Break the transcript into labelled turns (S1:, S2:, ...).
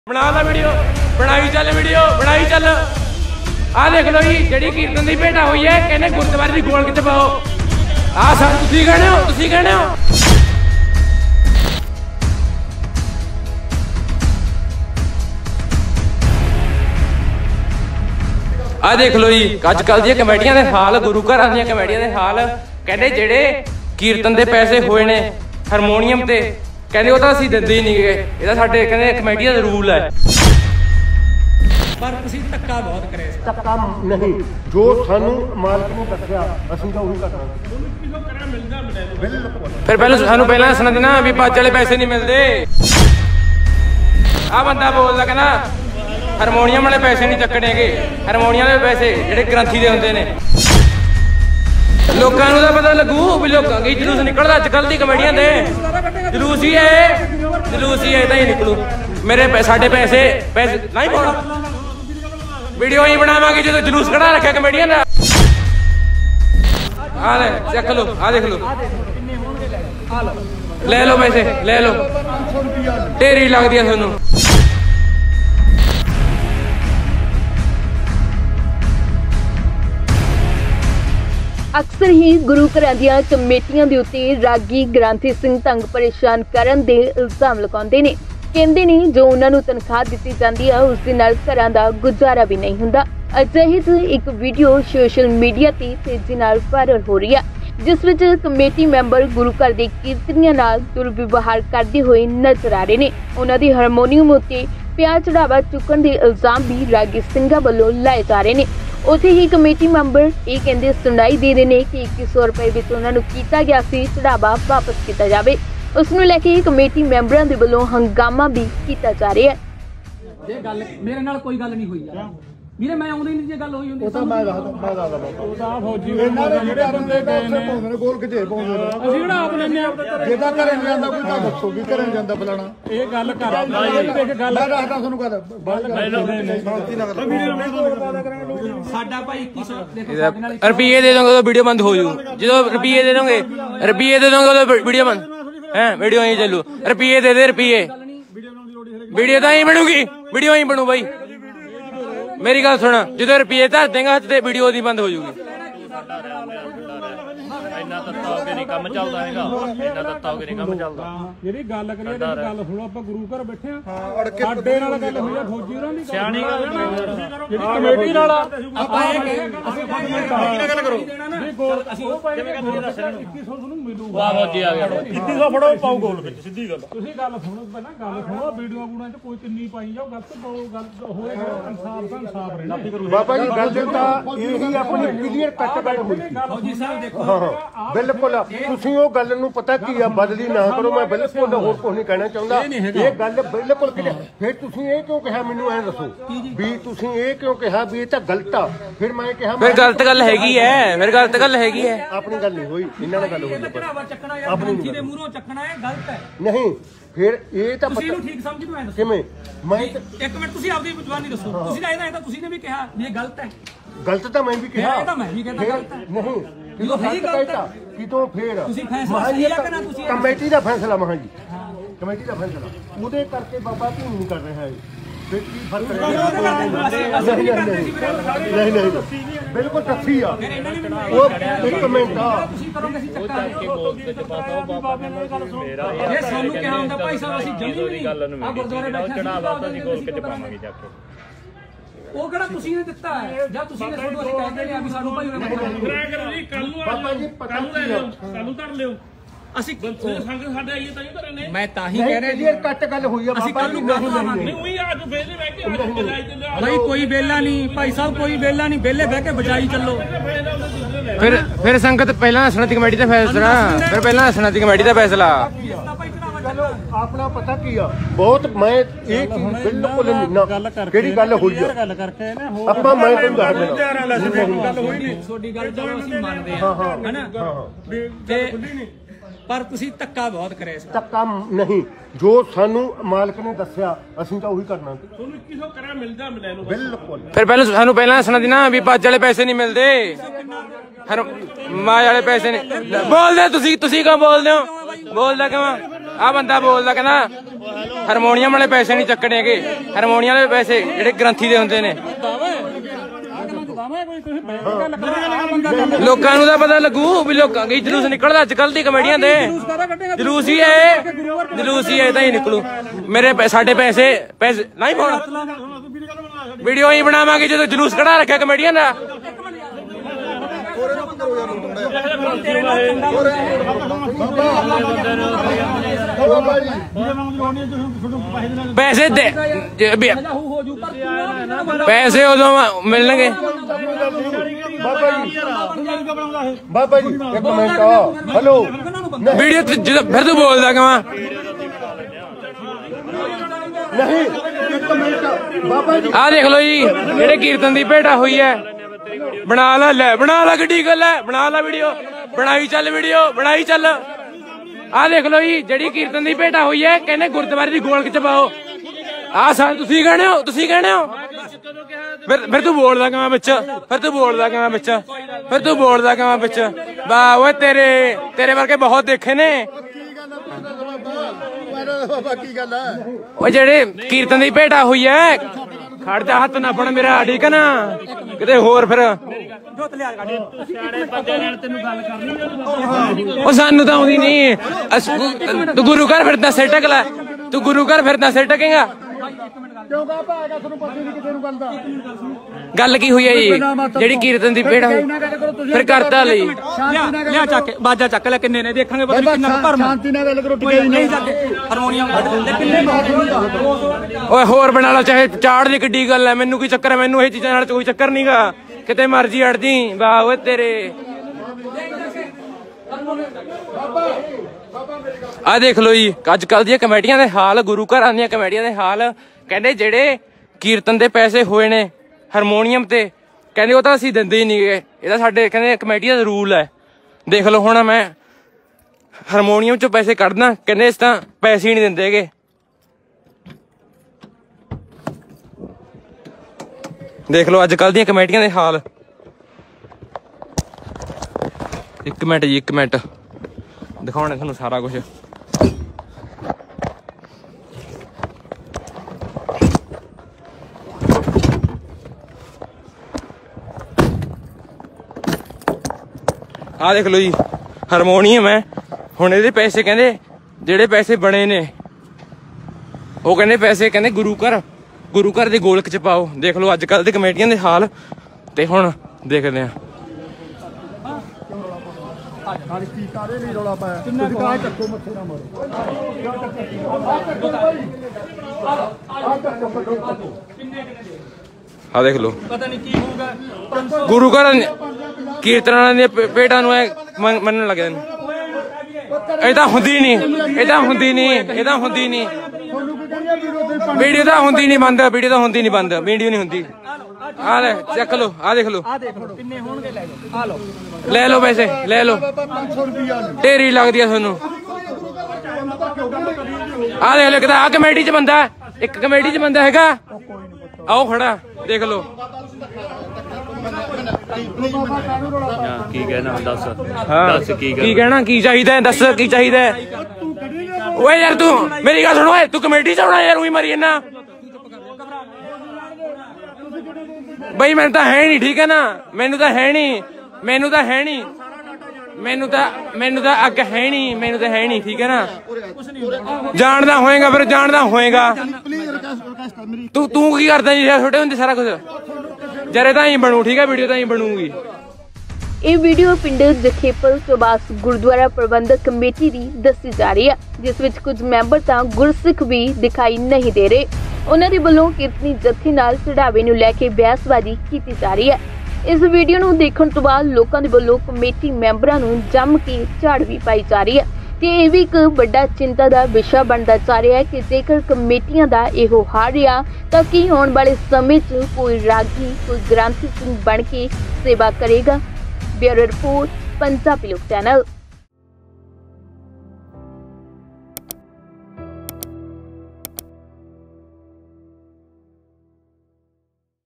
S1: बना ला वीडियो बनाई चल वीडियो बनाई चल। आ देख लो जी जी कीर्तन की भेटा हुई है कहने गुरुद्वारे की गोल कितने पाओ आ सर तुसी कहने हो तुसी कहने हो। आ देख लो जी अजकल दी कमेटियां दे हाल गुरु घर दी कमेटियां दे हाल कहने जेड़े कीर्तन दे पैसे होए ने हारमोनीयम ते कहने वो असीं दिंदे ही नहीं गए ये साडे कहने कमेटियां दा रूल है।
S2: पर तुसीं धक्का बहुत करे
S3: धक्का नहीं जो सानू मालिक ने दस्सिया असीं तां उही करना बिल्कुल।
S1: फिर पहले सानू पहला दसना देना भी भज्ज वाले पैसे नहीं मिलते। आ बंदा बोलदा कहना हारमोनीयम वाले पैसे नहीं चक्कने गे हारमोनीयम वाले पैसे जेडे ग्रंथी दे हुंदे ने लोकां नूं तां पता लगू भी लोकां गी जलूस निकलदा अजकल दी कमेटियां दे जलूस ही है तां ही निकलू मेरे साडे पैसे नहीं पाउणा वीडियो ही बनावांगे जो जलूस कढ़ा रखा कमेटियां दा। आ ले चक लो आ देख लो ले लो पैसे ले लो ढेरी लगदी है थानू।
S4: अक्सर ही गुरु घरां ਦੀਆਂ ਕਮੇਟੀਆਂ ਦੇ ਉੱਤੇ ਰਾਗੀ ਗ੍ਰੰਥੀ ਸਿੰਘ ਤੰਗ ਪਰੇਸ਼ਾਨ ਕਰਨ ਦੇ ਇਲਜ਼ਾਮ ਲਗਾਉਂਦੇ ਨੇ। ਕਹਿੰਦੇ ਨੇ ਜੋ ਉਹਨਾਂ ਨੂੰ ਤਨਖਾਹ ਦਿੱਤੀ ਜਾਂਦੀ ਹੈ ਉਸ ਦੇ ਨਾਲ ਘਰਾਂ ਦਾ ਗੁਜ਼ਾਰਾ ਵੀ ਨਹੀਂ ਹੁੰਦਾ। ਅਜਿਹੀ ਇੱਕ ਵੀਡੀਓ ਸੋਸ਼ਲ ਮੀਡੀਆ ਤੇ ਤੇਜ਼ੀ ਨਾਲ ਵਾਇਰਲ ਹੋ ਰਹੀ ਹੈ ਜਿਸ ਵਿੱਚ ਕਮੇਟੀ ਮੈਂਬਰ ਗੁਰੂ ਘਰ ਦੇ ਕੀਰਤਨੀਆਂ ਨਾਲ ਦੁਰਵਿਵਹਾਰ ਕਰਦੇ ਹੋਏ ਨਜ਼ਰ ਆ ਰਹੇ ਨੇ। ਉਹਨਾਂ ਦੀ ਹਾਰਮੋਨੀਅਮ ਉੱਤੇ ਪਿਆ ਚੜਾਵਾ ਚੁੱਕਣ ਦੇ ਇਲਜ਼ਾਮ ਵੀ ਰਾਗੀ ਸਿੰਘਾਂ ਵੱਲੋਂ ਲਾਏ ਜਾ ਰਹੇ ਨੇ। ਉੱਥੇ ਹੀ ਕਮੇਟੀ ਮੈਂਬਰ ਇਹ ਕਹਿੰਦੇ ਸੁਣਾਈ ਦੇ ਰਹੇ ਨੇ ਕਿ 2100 ਰੁਪਏ ਵਿੱਚ ਉਹਨਾਂ ਨੂੰ ਕੀਤਾ ਗਿਆ ਸੀ ਚੜਾਵਾ ਵਾਪਸ ਕੀਤਾ ਜਾਵੇ। ਉਸ ਨੂੰ ਲੈ ਕੇ ਕਮੇਟੀ ਮੈਂਬਰਾਂ ਦੇ ਵੱਲੋਂ ਹੰਗਾਮਾ ਵੀ ਕੀਤਾ ਜਾ ਰਿਹਾ ਹੈ।
S2: ਇਹ ਗੱਲ ਮੇਰੇ ਨਾਲ ਕੋਈ ਗੱਲ ਨਹੀਂ ਹੋਈ ਯਾਰ ਵੀਰੇ ਮੈਂ ਆਉਂਦੇ ਨਹੀਂ ਜੇ ਗੱਲ ਹੋਈ ਹੁੰਦੀ
S3: ਉਹ ਤਾਂ ਮੈਂ ਦੱਸਦਾ
S2: ਉਹ ਤਾਂ ਫੌਜੀ
S3: ਇਹਨਾਂ ਦੇ ਜਿਹੜੇ ਬੰਦੇ ਗਏ ਨੇ ਪਾਉਂਦੇ ਨੇ ਗੋਲ ਕਿਤੇ ਪਾਉਂਦੇ ਨੇ
S2: ਅਸੀਂ ਕਿਹੜਾ ਆਪ ਲੈਨੇ ਆ
S3: ਜਿਹਦਾ ਘਰੇ ਨਹੀਂ ਜਾਂਦਾ ਕੋਈ ਤਾਂ ਦੱਸੋ ਵੀ ਘਰੇ ਨਹੀਂ ਜਾਂਦਾ ਫਲਾਣਾ ਇਹ ਗੱਲ ਕਰ ਦੇਖ ਗੱਲ ਮੈਂ ਦੱਸਦਾ ਤੁਹਾਨੂੰ ਗੱਲ
S2: ਸਾਡਾ ਭਾਈ 2100 ਦੇਖੋ ਸਾਡੇ ਨਾਲ
S1: ਰੁਪਏ ਦੇ ਦੋਗੇ ਤਾਂ ਵੀਡੀਓ ਬੰਦ ਹੋ ਜੂ ਜਦੋਂ ਰੁਪਏ ਦੇ ਦੋਗੇ ਤਾਂ ਵੀਡੀਓ ਬੰਦ ਹੈ वीडियो ही चलू रुपये दे रुपये वीडियो तो ही बनूगी वीडियो ही बनू भाई मेरी गल सुन जो रुपये धर देगा तो वीडियो दी बंद हो जूगी।
S5: ਕੰਮ ਚੱਲਦਾ ਹੈਗਾ ਇਹਨਾਂ ਦਾ ਤਾਂ ਨਹੀਂ ਕੰਮ ਚੱਲਦਾ
S2: ਜਿਹੜੀ ਗੱਲ ਕਰੀਏ ਗੱਲ ਸੁਣੋ ਆਪਾਂ ਗੁਰੂ ਘਰ ਬੈਠੇ ਆ ਸਾਡੇ ਨਾਲ ਗੱਲ ਹੋਈ ਆ ਫੌਜੀ ਹੋਰਾਂ ਦੀ
S5: ਸਿਆਣੀ ਗੱਲ
S2: ਜਿਹੜੀ ਕਮੇਟੀ ਨਾਲ ਆਪਾਂ ਇਹ ਕਹੇ ਅਸੀਂ ਗੱਲ ਕਰੋ ਜੀ ਗੋਲ ਅਸੀਂ ਕਿਵੇਂ ਕਰਦੇ ਦੱਸ 2100 ਤੁਹਾਨੂੰ ਮਿਲੂਗਾ
S5: ਵਾਹ ਫੌਜੀ ਆ ਗਿਆ
S2: 2100 ਫੜੋ ਪਾਉ ਗੋਲ ਵਿੱਚ ਸਿੱਧੀ ਗੱਲ ਤੁਸੀਂ ਗੱਲ ਸੁਣੋ ਪਹਿਲਾਂ ਗੱਲ ਸੁਣੋ ਵੀਡੀਓ ਬੂੜਾਂ ਚ ਕੋਈ ਕਿੰਨੀ ਪਾਈ ਜਾਓ ਗਲਤ ਹੋਏਗਾ ਇਨਸਾਫ ਰਹਿਣਾ
S3: ਬਾਬਾ ਜੀ ਗੱਲ ਤਾਂ ਇਹੀ ਆਪਣੀ ਕਲੀਅਰ ਕੱਟ ਗੱਲ ਹੋਈ
S2: ਫੌਜੀ ਸਾਹਿਬ ਦੇਖੋ
S3: ਬਿਲਕੁਲ ਤੁਸੀਂ ਉਹ ਗੱਲ ਨੂੰ ਪਤਾ ਕੀ ਆ ਬਦਲੀ ਨਾ ਕਰੋ ਮੈਂ ਬਿਲਕੁਲ ਹੋਰ ਕੁਝ ਨਹੀਂ ਕਹਿਣਾ ਚਾਹੁੰਦਾ ਇਹ ਗੱਲ ਬਿਲਕੁਲ ਫਿਰ ਤੁਸੀਂ ਇਹ ਕਿਉਂ ਕਿਹਾ ਮੈਨੂੰ ਐ ਦੱਸੋ ਵੀ ਤੁਸੀਂ ਇਹ ਕਿਉਂ ਕਿਹਾ ਵੀ ਇਹ ਤਾਂ ਗਲਤ ਆ ਫਿਰ ਮੈਂ ਕਿਹਾ
S1: ਫਿਰ ਗਲਤ ਗੱਲ ਹੈਗੀ ਹੈ ਫਿਰ ਗਲਤ ਗੱਲ ਹੈਗੀ ਹੈ
S3: ਆਪਣੀ ਗੱਲ ਨਹੀਂ ਹੋਈ ਇਹਨਾਂ ਨਾਲ ਗੱਲ ਹੋਈ
S2: ਚੱਕਣਾ ਯਾਰ ਗ੍ਰੰਥੀ ਦੇ ਮੂਹਰੋਂ ਚੱਕਣਾ ਇਹ ਗਲਤ ਹੈ
S3: ਨਹੀਂ ਫਿਰ ਇਹ ਤਾਂ
S2: ਤੁਸੀਂ ਇਹਨੂੰ ਠੀਕ ਸਮਝ ਮੈਂ ਦੱਸੋ
S3: ਕਿਵੇਂ ਮੈਂ
S2: ਇੱਕ ਮਿੰਟ ਤੁਸੀਂ ਆਪਦੀ ਜ਼ੁਬਾਨੀ ਦੱਸੋ ਤੁਸੀਂ ਤਾਂ ਇਹਦਾ ਤੁਸੀਂ ਨੇ ਵੀ ਕਿਹਾ ਵੀ ਇਹ ਗਲਤ ਹੈ
S3: ਗਲਤ ਤਾਂ ਮੈਂ ਵੀ ਕਿਹਾ
S2: ਇਹ ਤਾਂ ਮੈਂ ਵੀ ਕਹਿੰਦਾ ਗਲਤ ਹੈ
S3: ਨਹੀਂ
S2: ਜਦੋਂ ਸਹੀ ਗਲਤ ਹੈ
S3: ਕਿਤੋਂ ਫੇਰ
S2: ਤੁਸੀਂ ਫੈਸਲਾ ਸਹੀ ਆ ਕਿ ਨਾ ਤੁਸੀਂ
S3: ਕਮੇਟੀ ਦਾ ਫੈਸਲਾ ਮਹਾਂ ਜੀ ਕਮੇਟੀ ਦਾ ਫੈਸਲਾ ਉਹਦੇ ਕਰਕੇ ਬਾਬਾ ਧੂਮ ਨਹੀਂ ਕਰ ਰਿਹਾ ਹੈ ਫਿਰ ਕੀ ਫਰਕ ਨਹੀਂ ਬਿਲਕੁਲ ਟੱਫੀ ਆ ਉਹ ਇੱਕ ਮਿੰਟ ਆ
S2: ਤੁਸੀਂ ਕਰੋਗੇ ਅਸੀਂ ਚੱਕਾ ਮੇਰਾ ਇਹ ਸਾਨੂੰ ਕਿਹਾ ਹੁੰਦਾ ਭਾਈ ਸਾਹਿਬ ਅਸੀਂ ਜਮੀ ਨਹੀਂ ਆ ਗੁਰਦੁਆਰੇ ਬੈਠੇ
S5: ਚੜਾਵਾ ਤਾਂ ਅਸੀਂ ਗੋਲ ਕਿਤੇ ਪਾਵਾਂਗੇ ਜਾ ਕੇ
S2: ਉਹ ਕਿਹੜਾ ਤੁਸੀਂ ਨੇ ਦਿੱਤਾ ਹੈ ਜਾਂ ਤੁਸੀਂ ਨੇ ਤੁਹਾਨੂੰ ਅਸੀਂ ਕਹਿੰਦੇ ਨੇ ਆ ਵੀ ਸਾਨੂੰ ਭਾਈ
S5: ਕਰੋ ਜੀ ਕੱਲ ਨੂੰ
S3: ਬਾਬਾ ਜੀ ਪਤਾ ਕੀ ਆ
S5: ਕੱਲ ਨੂੰ ਧਰ ਲਿਓ ਅਸੀਂ ਸੰਗ ਸਾਡੇ ਆਈਏ ਤਾਂ ਹੀ ਧਰੇ ਨੇ
S2: ਮੈਂ ਤਾਂ ਹੀ ਕਹਿ ਰਿਹਾ ਜੀ
S3: ਕੱਟ ਗੱਲ ਹੋਈ ਆ ਬਾਬਾ ਜੀ
S5: ਨਹੀਂ ਉਹੀ ਅੱਜ ਵੇਲੇ ਬਹਿ ਕੇ ਅੱਜ ਬਜਾਈ ਚੱਲਿਆ
S2: ਭਾਈ ਕੋਈ ਵੇਲਾ ਨਹੀਂ ਭਾਈ ਸਾਹਿਬ ਕੋਈ ਵੇਲਾ ਨਹੀਂ ਵੇਲੇ ਬਹਿ ਕੇ ਬਜਾਈ ਚੱਲੋ
S1: ਫਿਰ ਸੰਗਤ ਪਹਿਲਾਂ ਦੱਸਣਾ ਦੀ ਕਮੇਟੀ ਦਾ ਫੈਸਲਾ ਫਿਰ ਪਹਿਲਾਂ ਦੱਸਣਾ ਦੀ ਕਮੇਟੀ ਦਾ ਫੈਸਲਾ
S3: ਆਪਣਾ ਪਤਾ ਕੀ ਆ ਬਹੁਤ ਮੈਂ ਇਹ ਚੀਜ਼ ਬਿਲਕੁਲ ਨਹੀਂ ਨਾ ਕਿਹੜੀ ਗੱਲ ਹੋਈ ਆ
S2: ਗੱਲ ਕਰਕੇ ਨਾ
S3: ਆਪਾਂ ਮੈਂ ਤੁਹਾਨੂੰ ਦੱਸ ਦੇਣਾ
S2: ਗੱਲ ਹੋਈ ਨਹੀਂ ਤੁਹਾਡੀ ਗੱਲ ਚਲੋ ਅਸੀਂ ਮੰਨਦੇ ਆ ਹੈਨਾ ਤੇ ਪਰ ਤੁਸੀਂ ਧੱਕਾ ਬਹੁਤ ਕਰਿਆ ਇਸ
S3: ਧੱਕਾ ਨਹੀਂ ਜੋ ਸਾਨੂੰ ਮਾਲਕ ਨੇ ਦੱਸਿਆ ਅਸੀਂ ਤਾਂ ਉਹੀ ਕਰਨਾ
S5: ਤੁਹਾਨੂੰ 2100 ਕਰਾ ਮਿਲਦਾ ਮਿਲੇ ਨੂੰ
S3: ਬਿਲਕੁਲ
S1: ਫਿਰ ਪਹਿਲਾਂ ਸਾਨੂੰ ਪਹਿਲਾਂ ਦੱਸਣਾ ਦੀ ਨਾ ਵੀ ਭੱਜ ਵਾਲੇ ਪੈਸੇ ਨਹੀਂ ਮਿਲਦੇ ਮਾਂ ਵਾਲੇ ਪੈਸੇ ਨਹੀਂ ਬੋਲਦੇ ਤੁਸੀਂ ਕਿਉਂ ਬੋਲਦੇ ਹੋ ਬੋਲਦਾ ਕਿਉਂ ਆ ਬੰਦਾ ਬੋਲਦਾ ਕਹਿੰਦਾ ਹਾਰਮੋਨੀਅਮ ਵਾਲੇ ਪੈਸੇ ਨਹੀਂ ਚੱਕਣੇ ਹੈਗੇ। ਹਾਰਮੋਨੀਅਮ ਵਾਲੇ ਪੈਸੇ ਜਿਹੜੇ ਗ੍ਰੰਥੀ ਦੇ ਹੁੰਦੇ ਨੇ। ਲੋਕਾਂ ਨੂੰ ਤਾਂ ਪਤਾ ਲੱਗੂ ਵੀ ਲੋਕਾਂ ਕੀ ਜਲੂਸ ਨਿਕਲਦਾ ਅੱਜ ਕੱਲ ਦੀ ਕਮੇਡੀਆਂ ਦੇ। ਜਲੂਸ ਹੀ ਹੈ ਤਾਂ ਹੀ ਨਿਕਲੂ। ਮੇਰੇ ਸਾਡੇ ਪੈਸੇ ਨਹੀਂ ਪਾਉਣਾ। ਵੀਡੀਓ ਹੀ ਬਣਾਵਾਂਗੇ ਜਦੋਂ ਜਲੂਸ ਕਢਾ ਰੱਖਿਆ ਕਮੇਡੀਆਂ ਦਾ। ਪੈਸੇ ਦੇ ਪੈਸੇ ਉਦੋਂ ਮਿਲਣਗੇ।
S3: ਬਾਬਾ ਜੀ ਇੱਕ ਮਿੰਟ ਹੈਲੋ
S1: ਵੀਡੀਓ ਫਿਰ ਤੂੰ ਬੋਲਦਾ ਕਿਵਾਂ
S3: ਨਹੀਂ ਇੱਕ ਮਿੰਟ ਬਾਬਾ ਜੀ
S1: ਆਹ ਦੇਖ ਲਓ ਜੀ ਜਿਹੜੇ ਕੀਰਤਨ ਦੀ ਭੇਟਾ ਹੋਈ ਹੈ। ਬਣਾ ਲੈ ਕਿੱਡੀ ਗੱਲ ਹੈ। ਬਣਾ ਲੈ ਵੀਡੀਓ ਬਣਾਈ ਚੱਲ ਵੀਡੀਓ ਬਣਾਈ ਚੱਲ। ਆਹ ਦੇਖ ਲਓ ਜੀ ਜਿਹੜੀ ਕੀਰਤਨ ਦੀ ਭੇਟਾ ਹੋਈ ਹੈ ਕਹਿੰਦੇ ਗੁਰਦੁਆਰੇ ਦੀ ਗੋਲਕ ਚ ਪਾਓ। ਆਹ ਸਾਰੇ ਤੁਸੀਂ ਕਹਿਣੇ ਹੋ ਫਿਰ ਤੂੰ ਬੋਲਦਾ ਕਿਵੇਂ ਵਿੱਚ ਵਾਹ ਓਏ ਤੇਰੇ ਵਰਗੇ ਬਹੁਤ ਦੇਖੇ ਨੇ।
S3: ਕੀ ਗੱਲ ਹੈ
S1: ਉਹ ਜਿਹੜੇ ਕੀਰਤਨ ਦੀ ਭੇਟਾ ਹੋਈ ਹੈ ਖੜ ਜਾ ਹੱਥ ਨਾ ਫੜ ਮੇਰਾ ਠੀਕ ਹੈ ਨਾ ਕਿਤੇ ਹੋਰ ਫਿਰ ਉਹ ਸਾਨੂੰ ਤਾਂ ਆਉਂਦੀ ਨਹੀਂ। ਤੂੰ ਗੁਰੂ ਘਰ ਫਿਰਦਾ ਸਿਰ ਟਕ ਲੈ। ਤੂੰ ਗੁਰੂ ਘਰ ਫਿਰਦਾ ਸਿਰ ਟਕੇਗਾ। ਗੱਲ ਕੀ ਹੋਈ ਹੈ ਜੀ ਜਿਹੜੀ ਕੀਰਤਨ ਦੀ ਭੇਟਾ ਹੋਈ ਫਿਰ ਕਰਤਾ ਲਈ
S5: ਲਿਆ ਚੱਕ ਕੇ ਬਾਜਾ ਚੱਕ ਲੈ ਕਿੰਨੇ ਨੇ ਦੇਖਾਂਗੇ ਪਤਾ ਨਹੀਂ ਕਿੰਨਾ ਭਰਮ ਸ਼ਾਂਤੀ ਨਾਲ ਗੱਲ ਕਰੋ ਨਹੀਂ ਚੱਕ ਹਾਰਮੋਨੀਅਮ ਕਿੰਨੇ
S1: ਓਏ ਹੋਰ ਬਣਾ ਲਾ ਚਾਹੇ ਚਾੜ ਦੀ ਕਿੱਡੀ ਗੱਲ ਹੈ। ਮੈਨੂੰ ਕੀ ਚੱਕਰ ਹੈ। ਮੈਨੂੰ ਇਹ ਚੀਜ਼ਾਂ ਨਾਲ ਕੋਈ ਚੱਕਰ ਨਹੀਂਗਾ। ਕਿਤੇ ਮਰਜੀ ਅੜ ਜੀ ਵਾਹ ਓਏ ਤੇਰੇ। ਆਹ ਦੇਖ ਲਓ ਜੀ ਅੱਜ ਕੱਲ ਦੀਆਂ ਕਮੇਟੀਆਂ ਦੇ ਹਾਲ ਗੁਰੂ ਘਰਾਂ ਦੀਆਂ ਕਮੇਟੀਆਂ ਦੇ ਹਾਲ। ਕਹਿੰਦੇ ਜਿਹੜੇ ਕੀਰਤਨ ਦੇ ਪੈਸੇ ਹੋਏ ਨੇ ਹਾਰਮੋਨੀਅਮ ਤੇ ਕਹਿੰਦੇ ਉਹ ਤਾਂ ਅਸੀਂ ਦਿੰਦੇ ਹੀ ਨਹੀਂ ਗਏ। ਇਹ ਤਾਂ ਸਾਡੇ ਕਹਿੰਦੇ ਕਮੇਟੀਆਂ ਦਾ ਰੂਲ ਹੈ। ਦੇਖ ਲਓ ਹੁਣ ਮੈਂ ਹਾਰਮੋਨੀਅਮ ਚੋਂ ਪੈਸੇ ਕੱਢਦਾ ਕਹਿੰਦੇ ਇਸ ਤਾਂ ਪੈਸੇ ਹੀ ਨਹੀਂ ਦਿੰਦੇ ਹੈਗੇ। ਦੇਖ ਲਓ ਅੱਜ ਕੱਲ ਦੀਆਂ ਕਮੇਟੀਆਂ ਦੇ ਹਾਲ। ਇੱਕ ਮਿੰਟ ਦਿਖਾਉਣਾ ਤੁਹਾਨੂੰ ਸਾਰਾ ਕੁਝ। ਆਹ ਦੇਖ ਲਓ ਜੀ ਹਾਰਮੋਨੀਅਮ ਹੈ। ਹੁਣ ਇਹਦੇ ਪੈਸੇ ਕਹਿੰਦੇ ਜਿਹੜੇ ਪੈਸੇ ਬਣੇ ਨੇ ਉਹ ਕਹਿੰਦੇ ਪੈਸੇ ਕਹਿੰਦੇ ਗੁਰੂ ਘਰ ਦੇ ਗੋਲਕ ਚ ਪਾਓ। ਦੇਖ ਲਓ ਅੱਜ ਕੱਲ ਦੇ ਕਮੇਟੀਆਂ ਦੇ ਹਾਲ। ਤੇ ਹੁਣ ਦੇਖਦੇ ਆ ਆ ਦੇਖ ਲਓ
S5: ਪਤਾ ਨਹੀਂ ਕੀ ਹੋਊਗਾ।
S1: ਗੁਰੂ ਘਰ ਕੀਰਤਨਾਂ ਦੀਆਂ ਭੇਟਾਂ ਨੂੰ ਮੰਨਣ ਲੱਗੇ ਨੇ। ਇਹ ਤਾਂ ਹੁੰਦੀ ਨਹੀਂ ਵੀਡੀਓ ਤਾਂ ਹੁੰਦੀ ਨਹੀਂ ਬੰਦ ਵੀਡੀਓ ਨਹੀਂ ਹੁੰਦੀ। ਆ ਲੈ ਚੱਕ ਲਓ ਆਹ ਦੇਖ ਲਓ
S5: ਕਿੰਨੇ ਹੋਣਗੇ ਲੈ ਲਓ ਆ ਲਓ
S1: ਲੈ ਲਓ ਪੈਸੇ ਲੈ ਲਓ ਢੇਰੀ ਲੱਗਦੀ ਆ ਤੁਹਾਨੂੰ। ਆਹ ਦੇਖ ਲਓ ਕਿਤਾ ਆ ਕਮੇਟੀ ਚ ਬੰਦਾ ਇੱਕ ਕਮੇਟੀ ਚ ਬੰਦਾ ਹੈਗਾ ਆਓ ਖੜਾ ਦੇਖ ਲਓ।
S5: ਕੀ ਕਹਿਣਾ ਦੱਸ
S1: ਕੀ ਕਹਿਣਾ ਕੀ ਚਾਹੀਦਾ ਦੱਸ ਕੀ ਚਾਹੀਦਾ। ਓਏ ਯਾਰ ਤੂੰ ਮੇਰੀ ਗੱਲ ਸੁਣ ਓਏ ਤੂੰ ਕਮੇਟੀ ਚ ਆਉਣਾ ਯਾਰ ਉਹੀ ਮਰੀ ਜਾਂਦਾ ਬਈ। ਮੈਨੂੰ ਤਾਂ ਹੈ ਨਹੀਂ ਠੀਕ ਹੈ ਨਾ ਮੈਨੂੰ ਤਾਂ ਹੈ ਨਹੀਂ ਠੀਕ ਹੈ ਨਾ। ਜਾਣਦਾ ਹੋਏਗਾ ਤੂੰ ਕੀ ਕਰਦਾ ਜੀ ਛੋਟੇ ਹੁੰਦੇ ਸਾਰਾ ਕੁਝ ਜਰੇ ਤਾਂ ਹੀ ਬਣੂ ਠੀਕ ਹੈ ਵੀਡੀਓ ਤਾਂ ਹੀ ਬਣੂਗੀ।
S4: ਇਹ ਵੀਡੀਓ ਪਿੰਡ ਜਖੇਪਲ ਚੌਬਾਸ ਗੁਰਦੁਆਰਾ ਪ੍ਰਬੰਧਕ ਕਮੇਟੀ ਦੀ ਦੱਸੀ ਜਾ ਰਹੀ ਹੈ ਜਿਸ ਵਿੱਚ ਕੁਝ ਮੈਂਬਰ ਤਾਂ ਗੁਰਸਿੱਖ ਵੀ ਦਿਖਾਈ ਨਹੀਂ ਦੇ ਰਹੇ। ਉਹਨਾਂ ਦੇ ਵੱਲੋਂ ਕੀਰਤਨੀ ਜੱਥੇ ਨਾਲ ਚੜਾਵੇ ਨੂੰ ਲੈ ਕੇ ਬਹਿਸਬਾਜ਼ੀ ਕੀਤੀ ਜਾ ਰਹੀ ਹੈ। ਇਸ ਵੀਡੀਓ ਨੂੰ ਦੇਖਣ ਤੋਂ ਬਾਅਦ ਲੋਕਾਂ ਦੇ ਵੱਲੋਂ ਕਮੇਟੀ ਮੈਂਬਰਾਂ ਨੂੰ ਜੰਮ ਕੇ ਝਾੜ ਵੀ ਪਾਈ ਜਾ ਰਹੀ ਹੈ ਤੇ ਇਹ ਵੀ ਇੱਕ ਵੱਡਾ ਚਿੰਤਾ ਦਾ ਵਿਸ਼ਾ ਬਣਦਾ ਜਾ ਰਿਹਾ ਹੈ ਕਿ ਜੇਕਰ ਕਮੇਟੀਆਂ ਦਾ ਇਹੋ ਹਾਲ ਰਿਹਾ ਤਾਂ ਕੀ ਆਉਣ ਵਾਲੇ ਸਮੇਂ 'ਚ ਕੋਈ ਰਾਗੀ ਕੋਈ ਗ੍ਰੰਥੀ ਸਿੰਘ ਬਣ ਕੇ ਸੇਵਾ ਕਰੇਗਾ। ਬਿਊਰੋ ਰਿਪੋਰਟ ਪੰਜਾਬੀ ਲੋਕ ਚੈਨਲ।